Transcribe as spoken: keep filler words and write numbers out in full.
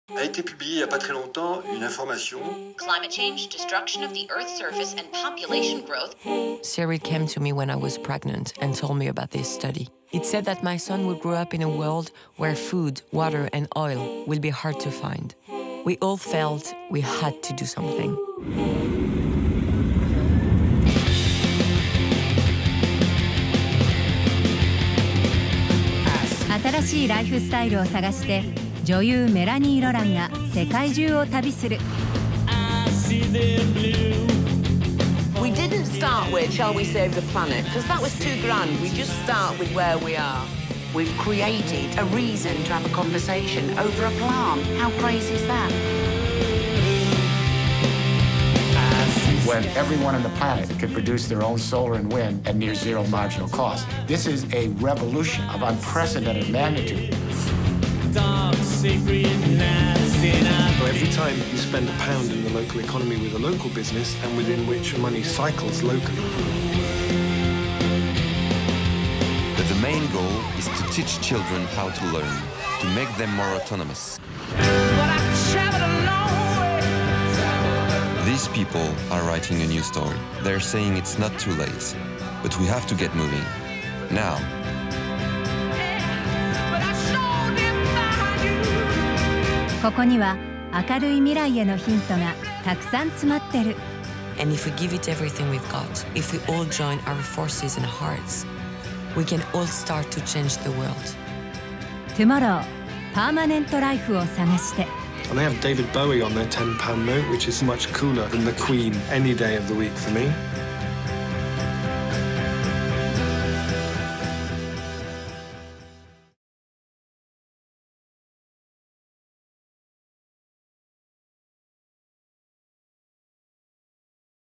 A été publiée il n'y a pas très longtemps une information. Climate change, destruction of the Earth's surface, and population growth. Siri came to me when I was pregnant and told me about this study. It said that my son would grow up in a world where food, water, and oil will be hard to find. We all felt we had to do something. 新しいライフスタイルを探して女優メラニー・ロランが世界中を旅する。 We didn't start with shall we save the planet because that was too grand. We just start with where we are. We've created a reason to have a conversation over a plan. How crazy is that? When everyone on the planet could produce their own solar and wind at near zero marginal cost. This is a revolution of unprecedented magnitude. Every time you spend a pound in the local economy with a local business and within which money cycles locally. But the main goal is to teach children how to learn, to make them more autonomous. These people are writing a new story. They're saying it's not too late, but we have to get moving. Now. ここには明るい未来へのヒントがたくさん詰まってる。 And if we give it everything we've got, if we all join our forces and hearts, we can all start to change the world. Tomorrow, パーマネントライフを探して。 And they have David Bowie on their ten pound note, which is much cooler than the Queen any day of the week for me.